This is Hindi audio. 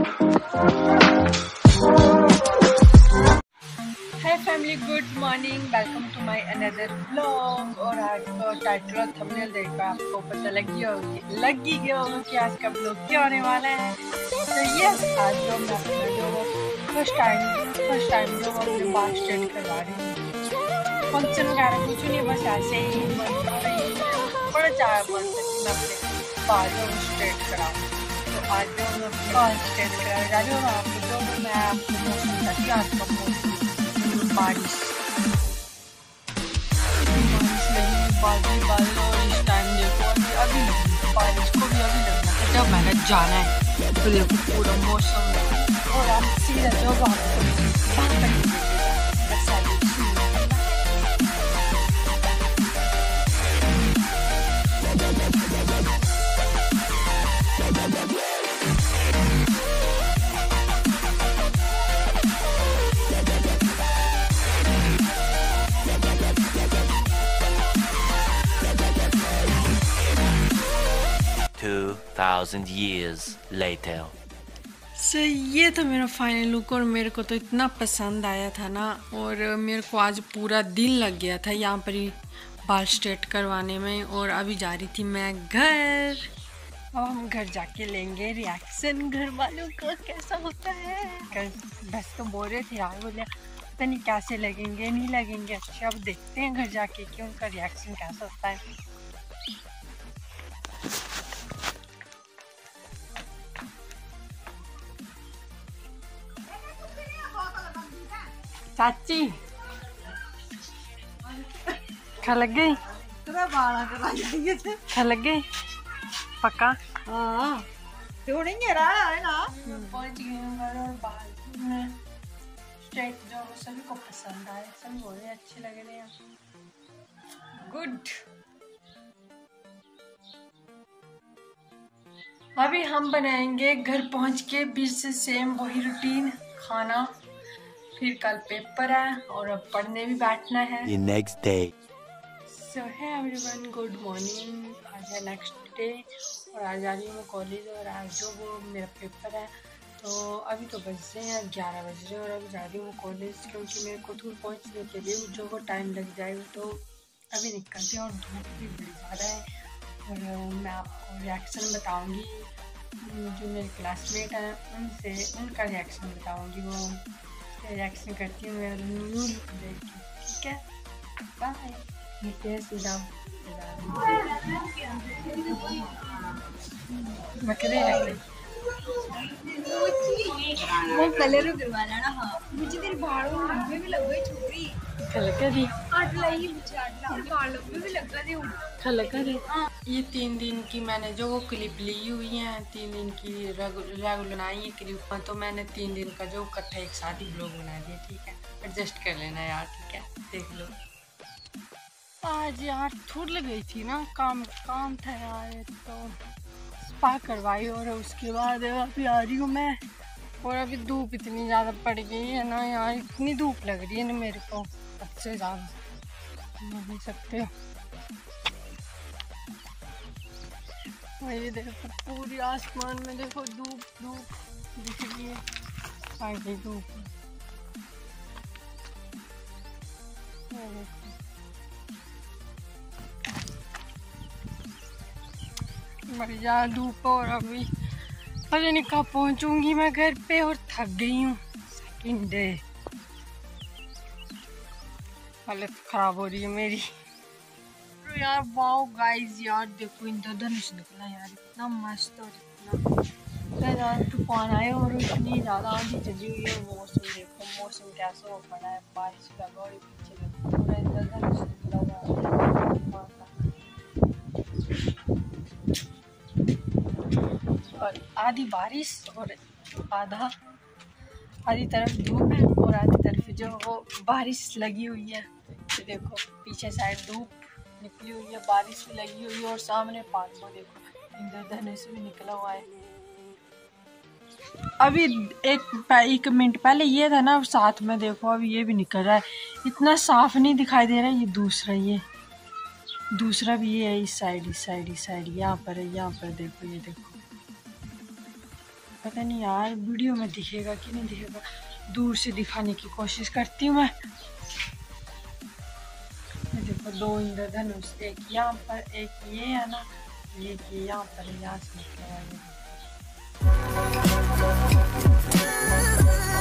Hi family, good morning, welcome to my another vlog. और आज का टाइटल और थंबनेल देखकर आपको पता लग गया होगा कि आज का व्लॉग क्या होने वाला है। तो यस, आज जो मैं अपना जो फर्स्ट टाइम जो अपने बाल स्ट्रेट करवा रही हूँ। फंक्शन वगैरह कुछ नहीं, बस ऐसे ही बड़ा चाह बोलते कि मैं अपने बाल जो स्ट्रेट कराऊँ। तो आज जो मैं अपने बाल स्ट्रेट करा जा रही हूँ, जो मैं आपको मौसम बताती हूँ। आज का मौसम बारिश बादल और इस टाइम देखो अभी बारिश को भी अभी लगना है। जब मैंने जाना है तो देखो पूरा मौसम और आप सीधा जो $2,000 years later. ये तो मेरा फाइनल लुक और मेरे को तो इतना पसंद आया था ना। और मेरे को आज पूरा दिन लग गया था यहाँ पर ही बाल स्ट्रेट करवाने में। और अभी जा रही थी मैं घर। अब हम घर जाके लेंगे रिएक्शन घर वालों का कैसा होता है। बस तो बोल रहे थे यार, बोले पता नहीं कैसे लगेंगे नहीं लगेंगे। अच्छा, अब देखते हैं घर जाके कि उनका रिएक्शन कैसा होता है। चाची खा लग गई, खा लग गई पक्का। हाँ थोड़ी रहा है ना। पहुंच गई हूँ घर और बाल में स्ट्रेट जो सभी को पसंद आए, सभी बोल रहे अच्छे लग रहे हैं। गुड। अभी हम बनाएंगे घर पहुंच के फिर से सेम वही रूटीन खाना। फिर कल पेपर है और अब पढ़ने भी बैठना है। The next day. So hey everyone, good morning। आज है नेक्स्ट डे और आज जा रही हूँ मैं कॉलेज। और आज जो वो मेरा पेपर है, तो अभी तो बज रहे हैं 11 बज रहे हैं और अभी जा रही हूँ कॉलेज, क्योंकि मेरे को दूर पहुँचने के लिए जो वो टाइम लग जाएगा। तो अभी निकलते हैं और धूप भी बड़ी ज़्यादा है। और मैं आपको रिएक्शन बताऊँगी, जो मेरे क्लासमेट हैं उनसे उनका रिएक्शन बताऊँगी। वो रिएक्शन करती हूँ मैं न्यू लुक देख के, ठीक है। बाय। सीधा वो कलर करवाना ना। हाँ मुझे तेरे बालों में लंबे भी लग गए छोटी खलका दी आठ लाई मुझे आठ बाल लंबे भी लग गए खलका दी। ये 3 दिन की मैंने जो वो क्लिप ली हुई है, 3 दिन की रेगुलर बनाई है क्लिप। तो मैंने 3 दिन का जो इकट्ठा एक साथ ही ब्लॉग बना दिया, ठीक है। एडजस्ट कर लेना यार, ठीक है। देख लो आज यार थोड़ी लग गई थी ना, काम था यार। तो स्पा करवाई और उसके बाद अभी आ रही हूँ मैं। और अभी धूप इतनी ज़्यादा पड़ गई है ना यार, इतनी धूप लग रही है ना मेरे को, सबसे ज़्यादा नहीं सकते हो। ये देखो पूरी आसमान में देखो धूप दिख रही है, आ गई धूप। बढ़िया धूप। और अभी पता नहीं कब पहुंचूंगी मैं घर पे, और थक गई हूँ। सेकंड डे हालत खराब हो रही है मेरी। तो यार वाओ गाइस, यार देखो इंद्रधनुष निकला यार, इतना मस्त और इतना यार तूफान आया और इतनी ज़्यादा आंधी चली हुई है। मौसम देखो, मौसम कैसा हो पड़ा है, बारिश लगा और पीछे पूरा इंद्रधनुष निकला हुआ और आधी बारिश और आधी तरफ धूप है और आधी तरफ जो वो बारिश लगी हुई है। तो देखो पीछे साइड धूप निकली हुई है, बारिश भी लगी हुई है और सामने पानी को देखो इंद्रधनुष भी निकला हुआ है। अभी एक मिनट पहले ये था ना, साथ में देखो अभी ये भी निकल रहा है। इतना साफ नहीं दिखाई दे रहा है। ये दूसरा भी ये है, इस साइड यहाँ पर है, यहाँ पर देखो, ये देखो पता नहीं यार वीडियो में दिखेगा कि नहीं दिखेगा, दूर से दिखाने की कोशिश करती हूँ मैं। ये देखो 2 इंद्रधनुष, एक यहाँ पर एक ये है ना, ये यहाँ पर यहाँ से निकला है।